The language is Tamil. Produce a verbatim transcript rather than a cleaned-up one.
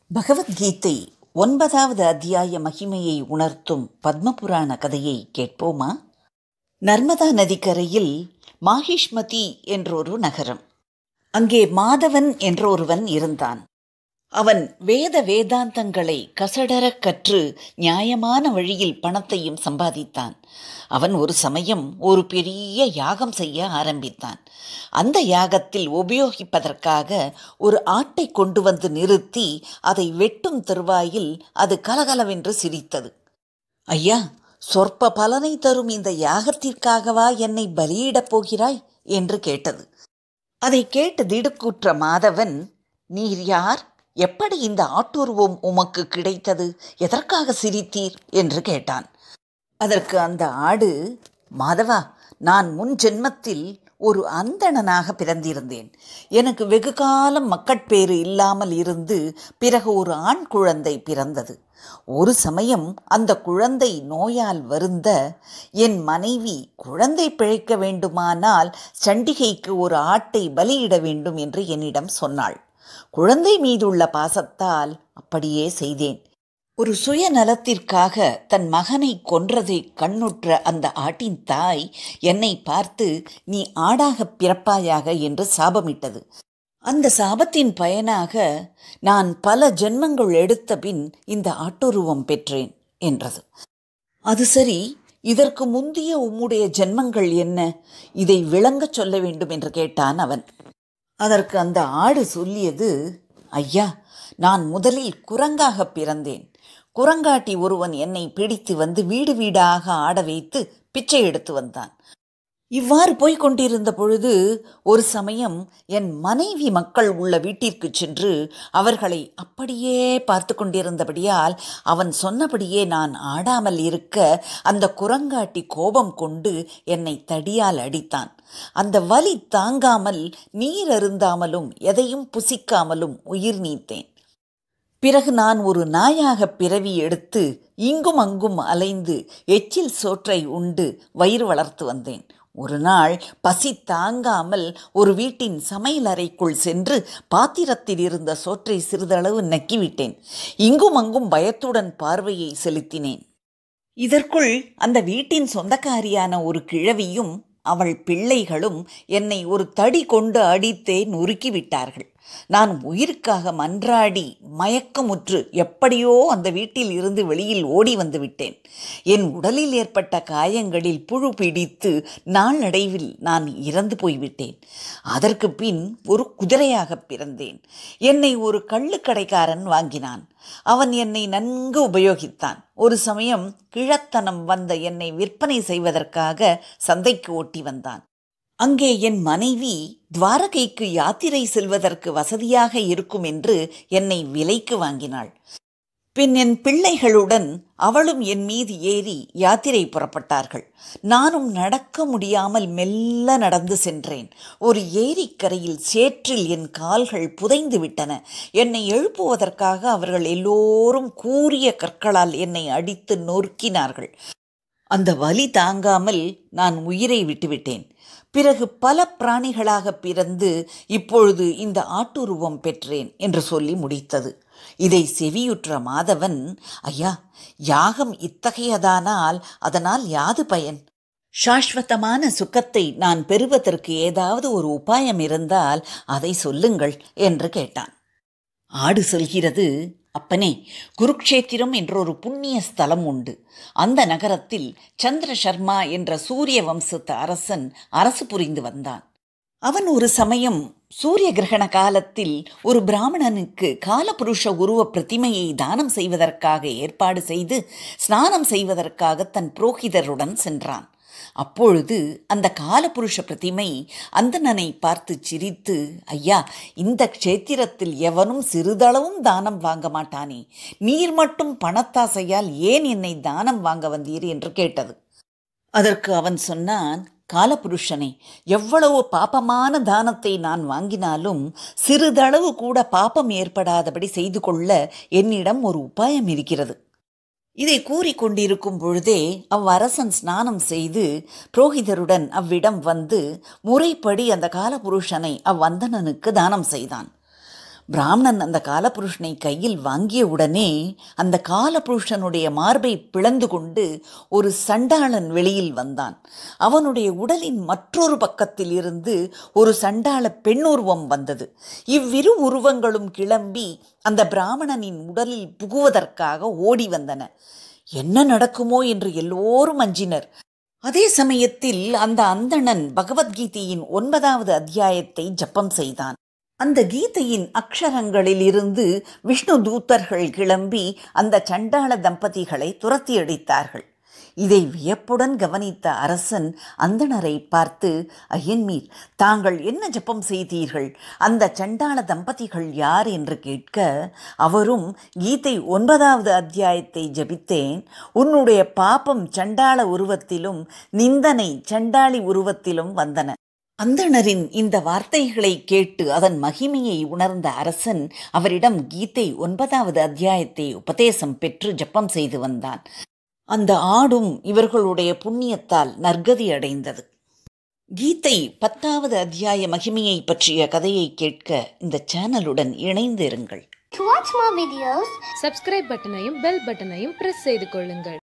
பகவத்கீதை ஒன்பதாவது அத்தியாய மகிமையை உணர்த்தும் பத்மபுராண கதையை கேட்போமா? நர்மதா நதிக்கரையில் மாஹிஷ்மதி என்றொரு நகரம். அங்கே மாதவன் என்றொருவன் இருந்தான். அவன் வேத வேதாந்தங்களை கசடரக் கற்று நியாயமான வழியில் பணத்தையும் சம்பாதித்தான். அவன் ஒரு சமயம் ஒரு பெரிய யாகம் செய்ய ஆரம்பித்தான். அந்த யாகத்தில் உபயோகிப்பதற்காக ஒரு ஆட்டை கொண்டு வந்து நிறுத்தி அதை வெட்டும் தருவாயில் அது கலகலவென்று சிரித்தது. ஐயா, சொற்ப பலனை தரும் இந்த யாகத்திற்காகவா என்னை பலியிடப் போகிறாய் என்று கேட்டது. அதை கேட்டு திடுக்குற்ற மாதவன், நீர் யார்? எப்படி இந்த ஆட்டுருவம் உமக்கு கிடைத்தது? எதற்காக சிரித்தீர் என்று கேட்டான். அதற்கு அந்த ஆடு, மாதவா, நான் முன் ஜென்மத்தில் ஒரு அந்தணனாக பிறந்திருந்தேன். எனக்கு வெகு காலம் மக்கட்பேறு இல்லாமல் இருந்து பிறகு ஒரு ஆண் குழந்தை பிறந்தது. ஒரு சமயம் அந்த குழந்தை நோயால் வருந்த என் மனைவி குழந்தை பிழைக்க வேண்டுமானால் சண்டிகைக்கு ஒரு ஆட்டை பலியிட வேண்டும் என்று என்னிடம் சொன்னாள். குழந்தை மீதுள்ள பாசத்தால் அப்படியே செய்தேன். ஒரு சுயநலத்திற்காக தன் மகனை கொன்றதை கண்ணுற்ற அந்த ஆட்டின் தாய் என்னை பார்த்து, நீ ஆடாக பிறப்பாயாக என்று சாபமிட்டது. அந்த சாபத்தின் பயனாக நான் பல ஜென்மங்கள் எடுத்த பின் இந்த ஆட்டுருவம் பெற்றேன் என்றது. அது சரி, இதற்கு முந்திய உம்முடைய ஜென்மங்கள் என்ன? இதை விளங்கச் சொல்ல வேண்டும் என்று கேட்டான் அவன். அதற்கு அந்த ஆடு சொல்லியது, ஐயா, நான் முதலில் குரங்காக பிறந்தேன். குரங்காட்டி ஒருவன் என்னை பிடித்து வந்து வீடு வீடாக ஆட வைத்து பிச்சை எடுத்து வந்தான். இவ்வாறு போய்கொண்டிருந்த பொழுது ஒரு சமயம் என் மனைவி மக்கள் உள்ள வீட்டிற்கு சென்று அவர்களை அப்படியே பார்த்து கொண்டிருந்தபடியால் அவன் சொன்னபடியே நான் ஆடாமல் இருக்க அந்த குரங்காட்டி கோபம் கொண்டு என்னை தடியால் அடித்தான். அந்த வலி தாங்காமல் நீர் அருந்தாமலும் எதையும் புசிக்காமலும் உயிர் நீத்தேன். பிறகு நான் ஒரு நாயாக பிறவி எடுத்து இங்கும் அங்கும் அலைந்து எச்சில் சோற்றை உண்டு வயிறு வளர்த்து வந்தேன். ஒரு நாள் பசி தாங்காமல் ஒரு வீட்டின் சமையல் அறைக்குள் சென்று பாத்திரத்தில் இருந்த சோற்றை சிறிதளவு நக்கிவிட்டேன். இங்கும் அங்கும் பயத்துடன் பார்வையை செலுத்தினேன். இதற்குள் அந்த வீட்டின் சொந்தக்காரியான ஒரு கிழவியும் அவள் பிள்ளைகளும் என்னை ஒரு தடி கொண்டு அடித்தே நொறுக்கிவிட்டார்கள். நான் உயிருக்காக மன்றாடி மயக்கமுற்று எப்படியோ அந்த வீட்டில் இருந்து வெளியில் ஓடி வந்து விட்டேன். என் உடலில் ஏற்பட்ட காயங்களில் புழு பிடித்து நாளடைவில் நான் இறந்து போய்விட்டேன். அதற்கு பின் ஒரு குதிரையாக பிறந்தேன். என்னை ஒரு கள்ளுக்கடைக்காரன் வாங்கினான். அவன் என்னை நன்கு உபயோகித்தான். ஒரு சமயம் கிழத்தனம் வந்த என்னை விற்பனை செய்வதற்காக சந்தைக்கு ஓட்டி வந்தான். அங்கே என் மனைவி துவாரகைக்கு யாத்திரை செல்வதற்கு வசதியாக இருக்கும் என்று என்னை விலைக்கு வாங்கினாள். பின் என் பிள்ளைகளுடன் அவளும் என் மீது ஏறி யாத்திரை புறப்பட்டார்கள். நானும் நடக்க முடியாமல் மெல்ல நடந்து சென்றேன். ஒரு ஏரிக்கரையில் சேற்றில் என் கால்கள் புதைந்து விட்டன. என்னை எழுப்புவதற்காக அவர்கள் எல்லோரும் கூரிய கற்களால் என்னை அடித்து நொறுக்கினார்கள். அந்த வலி தாங்காமல் நான் உயிரை விட்டுவிட்டேன். பிறகு பல பிராணிகளாக பிறந்து இப்பொழுது இந்த ஆட்டுருவம் பெற்றேன் என்று சொல்லி முடித்தது. இதை செவியுற்ற மாதவன், ஐயா, யாகம் இத்தகையதானால் அதனால் யாது பயன்? சாஸ்வதமான சுகத்தை நான் பெறுவதற்கு ஏதாவது ஒரு உபாயம் இருந்தால் அதை சொல்லுங்கள் என்று கேட்டான். ஆடு சொல்கிறது, அப்பனே, குருக்ஷேத்திரம் என்றொரு புண்ணிய ஸ்தலம் உண்டு. அந்த நகரத்தில் சந்திர சர்மா என்ற சூரிய வம்சத்து அரசன் அரசு புரிந்து வந்தான். அவன் ஒரு சமயம் சூரிய கிரகண காலத்தில் ஒரு பிராமணனுக்கு காலபுருஷ உருவ பிரதிமையை தானம் செய்வதற்காக ஏற்பாடு செய்து ஸ்நானம் செய்வதற்காக தன் புரோகிதருடன் சென்றான். அப்பொழுது அந்த காலபுருஷ பிரதிமை அந்தணனை பார்த்து சிரித்து, ஐயா, இந்த க்ஷேத்திரத்தில் எவனும் சிறிதளவும் தானம் வாங்க மாட்டானே, நீர் மட்டும் பணத்தாசையால் ஏன் என்னை தானம் வாங்க வந்தீர் என்று கேட்டது. அதற்கு அவன் சொன்னான், காலபுருஷனே, எவ்வளவு பாபமான தானத்தை நான் வாங்கினாலும் சிறிதளவு கூட பாபம் ஏற்படாதபடி செய்து கொள்ள என்னிடம் ஒரு உபாயம் இருக்கிறது. இதை கூறிக்கொண்டிருக்கும் பொழுதே அவ்வரசன் ஸ்நானம் செய்து புரோகிதருடன் அவ்விடம் வந்து முறைப்படி அந்த காலபுருஷனை அவ்வந்தணனுக்கு தானம் செய்தான். பிராமணன் அந்த காலபுருஷனை கையில் வாங்கிய உடனே அந்த காலபுருஷனுடைய மார்பை பிளந்து கொண்டு ஒரு சண்டாளன் வெளியில் வந்தான். அவனுடைய உடலின் மற்றொரு பக்கத்தில் இருந்து ஒரு சண்டாள பெண்ணுருவம் வந்தது. இவ்விரு உருவங்களும் கிளம்பி அந்த பிராமணனின் உடலில் புகுவதற்காக ஓடி வந்தன. என்ன நடக்குமோ என்று எல்லோரும் அஞ்சினர். அதே சமயத்தில் அந்த அந்தணன் பகவத்கீதையின் ஒன்பதாவது அத்தியாயத்தை ஜப்பம் செய்தான். அந்த கீதையின் அக்ஷரங்களில் இருந்து விஷ்ணு தூதர்கள் கிளம்பி அந்த சண்டாள தம்பதிகளை துரத்தி அடித்தார்கள். இதை வியப்புடன் கவனித்த அரசன் அந்தணரை பார்த்து, ஐயன்மீர், தாங்கள் என்ன ஜப்பம் செய்தீர்கள்? அந்த சண்டாள தம்பதிகள் யார் என்று கேட்க, அவரும் கீதை ஒன்பதாவது அத்தியாயத்தை ஜபித்தேன், உன்னுடைய பாப்பம் சண்டாள உருவத்திலும் நிந்தனை சண்டாளி உருவத்திலும் வந்தன. அந்தணரின் இந்த வார்த்தைகளை கேட்டு அதன் மகிமையை உணர்ந்த அரசன் அவரிடம் கீதை ஒன்பதாவது அத்தியாயத்தை உபதேசம் பெற்று ஜப்பம் செய்து வந்தான். அந்த ஆடும் இவர்களுடைய புண்ணியத்தால் நற்கதி அடைந்தது. கீதை பத்தாவது அத்தியாய மகிமையை பற்றிய கதையை கேட்க இந்த சேனலுடன் இணைந்து இருங்கள். To watch more videos, subscribe பட்டனையும் பெல் பட்டனையும் பிரஸ் செய்து கொள்ளுங்கள்.